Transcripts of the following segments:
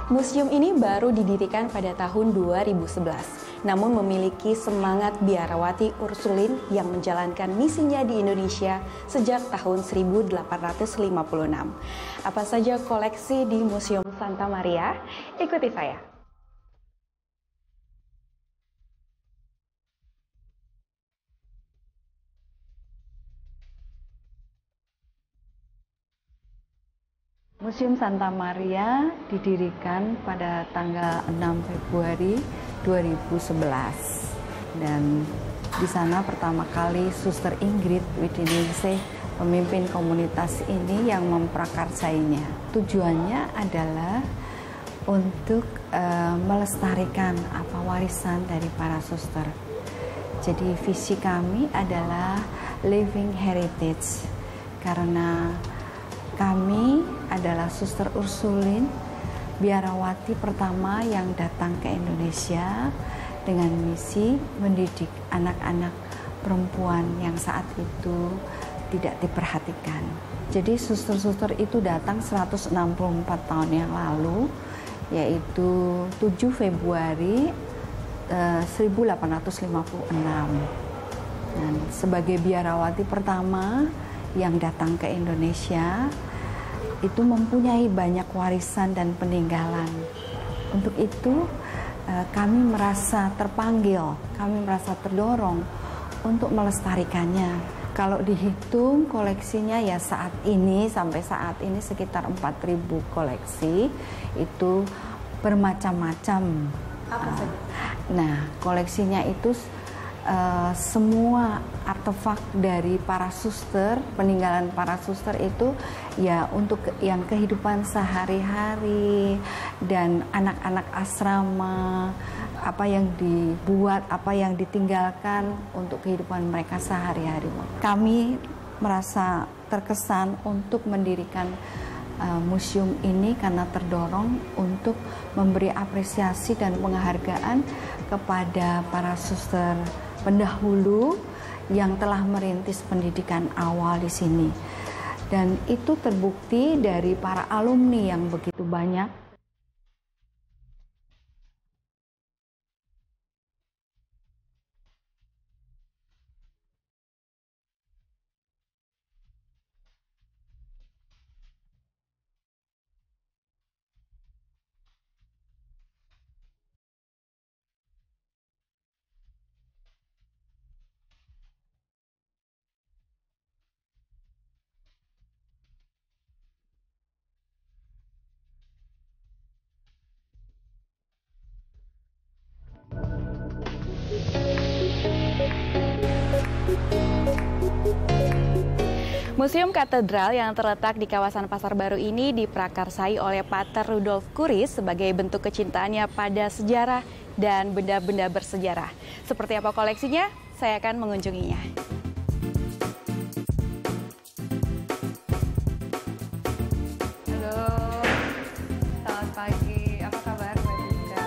Museum ini baru didirikan pada tahun 2011, namun memiliki semangat biarawati Ursulin yang menjalankan misinya di Indonesia sejak tahun 1856. Apa saja koleksi di Museum Santa Maria? Ikuti saya. Museum Santa Maria didirikan pada tanggal 6 Februari 2011 dan di sana pertama kali Suster Ingrid Widiningsih, pemimpin komunitas ini yang memprakarsainya. Tujuannya adalah untuk melestarikan warisan dari para suster. Jadi visi kami adalah living heritage karena kami adalah Suster Ursulin, biarawati pertama yang datang ke Indonesia dengan misi mendidik anak-anak perempuan yang saat itu tidak diperhatikan. Jadi suster-suster itu datang 164 tahun yang lalu, yaitu 7 Februari 1856. Dan sebagai biarawati pertama yang datang ke Indonesia, itu mempunyai banyak warisan dan peninggalan. Untuk itu kami merasa terpanggil, kami merasa terdorong untuk melestarikannya. Kalau dihitung koleksinya ya saat ini sampai saat ini sekitar 4.000 koleksi, itu bermacam-macam. Nah, koleksinya itu semua artefak dari para suster, peninggalan para suster itu ya untuk yang kehidupan sehari-hari dan anak-anak asrama, apa yang dibuat, apa yang ditinggalkan untuk kehidupan mereka sehari-hari. Kami merasa terkesan untuk mendirikan museum ini karena terdorong untuk memberi apresiasi dan penghargaan kepada para suster pendahulu yang telah merintis pendidikan awal di sini. Dan itu terbukti dari para alumni yang begitu banyak. Museum Katedral yang terletak di kawasan Pasar Baru ini diprakarsai oleh Pater Rudolf Kuris sebagai bentuk kecintaannya pada sejarah dan benda-benda bersejarah. Seperti apa koleksinya? Saya akan mengunjunginya. Halo, selamat pagi. Apa kabar, Mbak Dinda?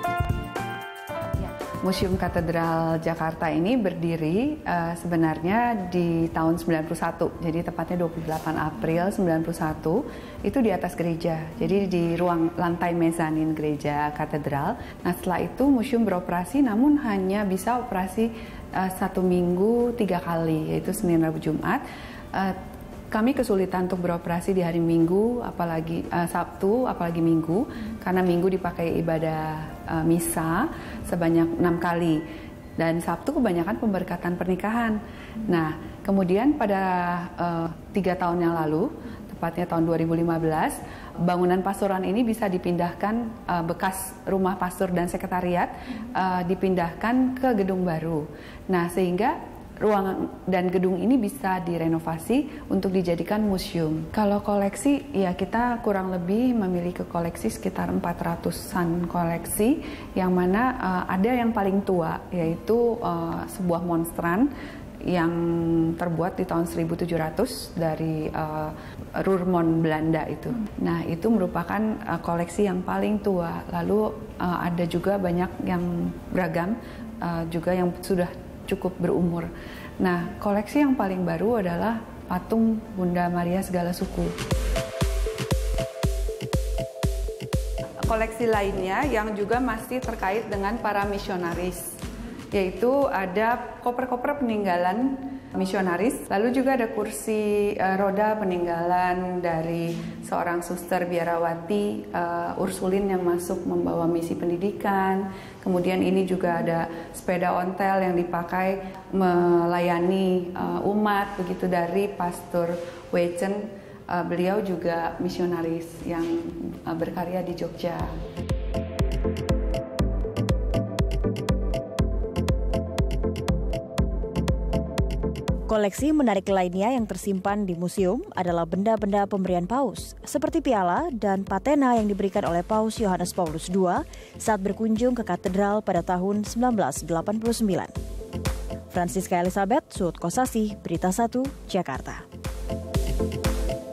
Museum Katedral Jakarta ini berdiri sebenarnya di tahun 91, jadi tepatnya 28 April 91, itu di atas gereja, jadi di ruang lantai mezanin gereja katedral. Nah setelah itu museum beroperasi, namun hanya bisa operasi 1 minggu 3 kali, yaitu Senin, Rabu, Jumat. Kami kesulitan untuk beroperasi di hari Minggu, apalagi Sabtu, apalagi Minggu, karena Minggu dipakai ibadah misa sebanyak 6 kali. Dan Sabtu kebanyakan pemberkatan pernikahan. Nah, kemudian pada 3 tahun yang lalu, tepatnya tahun 2015, bangunan pastoran ini bisa dipindahkan, bekas rumah pastor dan sekretariat, dipindahkan ke gedung baru. Nah, sehingga ruangan dan gedung ini bisa direnovasi untuk dijadikan museum. Kalau koleksi, ya kita kurang lebih memiliki koleksi sekitar 400-an koleksi, yang mana ada yang paling tua, yaitu sebuah monstran yang terbuat di tahun 1700 dari Roermond Belanda itu. Nah, itu merupakan koleksi yang paling tua. Lalu ada juga banyak yang beragam, juga yang sudah cukup berumur. Nah, koleksi yang paling baru adalah patung Bunda Maria Segala Suku. koleksi lainnya yang juga masih terkait dengan para misionaris, yaitu ada koper-koper peninggalan misionaris, lalu juga ada kursi roda peninggalan dari seorang suster biarawati Ursulin yang masuk membawa misi pendidikan. Kemudian ini juga ada sepeda ontel yang dipakai melayani umat begitu dari Pastor Wechen. Beliau juga misionaris yang berkarya di Jogja. Koleksi menarik lainnya yang tersimpan di museum adalah benda-benda pemberian Paus, seperti piala dan patena yang diberikan oleh Paus Yohanes Paulus II saat berkunjung ke katedral pada tahun 1989. Francisca Elizabeth, Suud Kosasih, Berita 1, Jakarta.